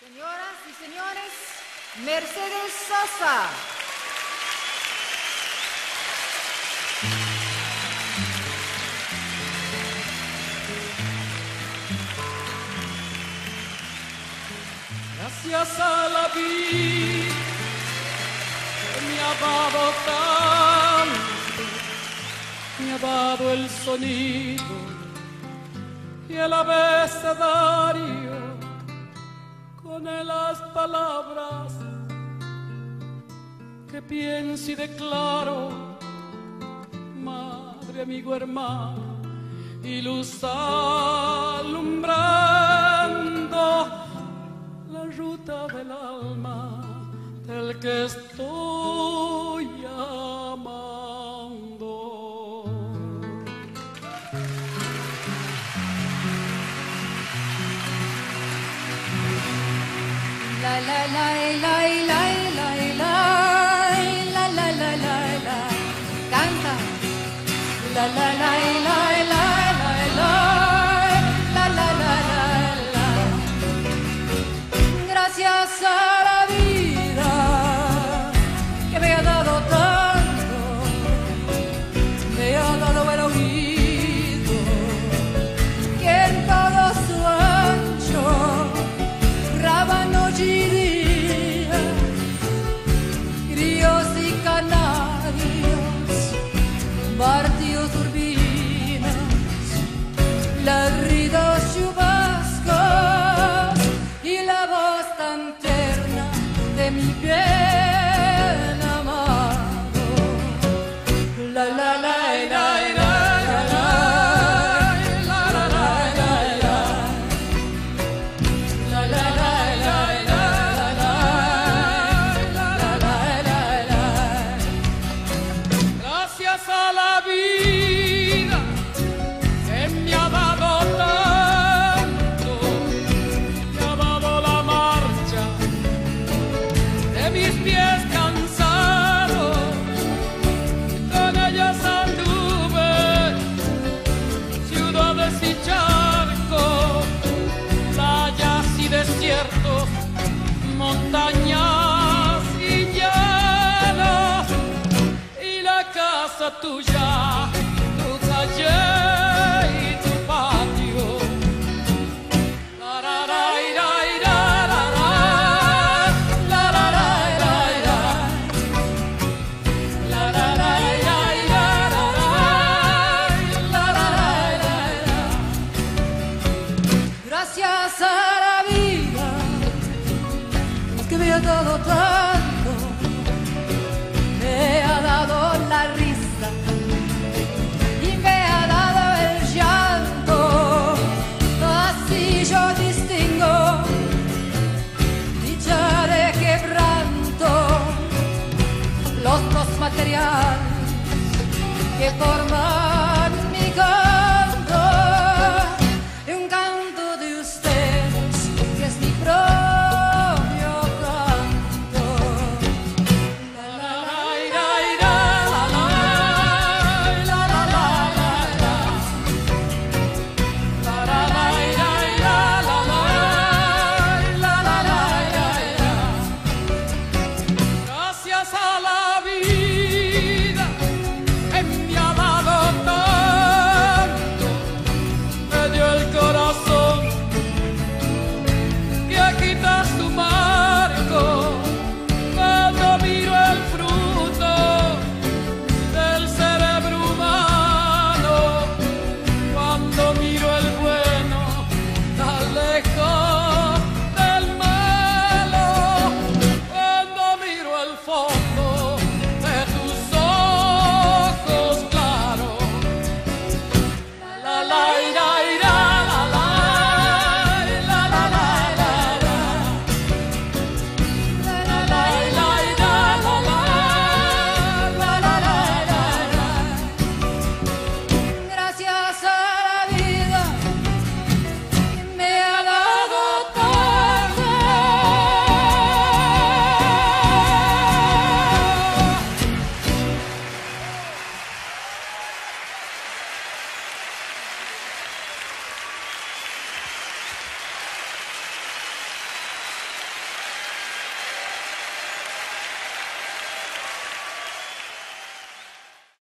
Señoras y señores, Mercedes Sosa. Gracias a la vida que me ha dado tanto, me ha dado el sonido y el abecedario con las palabras que pienso y declaro, madre, amigo, hermano, y luz alumbrando la ruta del alma del que estoy amando. La la la la la la la la la la la la. Canta. La la la la la la la la la la la. Gracias a la vida que me ha dado tanto, me ha dado el oído que en todo su ancho rábano y día, grillos y canarios, partidos turbinas, ladridos chubascos y la voz tan tierna de mi bien amado. La la la la la. Gracias a la vida que me ha dado tanto, me ha dado la marcha de mis pies cansados, con ellas anduve ciudades y charcos, playas y desiertos, montañas y llanos, y la casa tuya, tu calle y tu patio. La la la la la la la la la la la la la. Gracias a la vida que me ha dado tanto, me ha dado la risa y me ha dado el llanto. Así yo distingo dicha de quebranto, los dos materiales que forman mi canto, y un canto de ustedes que es mi propio canto. La la la la la la la la la la. La la la la la la la la la la. Gracias a la vida que me ha dado tanto, me dio el corazón que quitas tu marco cuando miro el fruto del cerebro humano, cuando miro el bueno tan lejos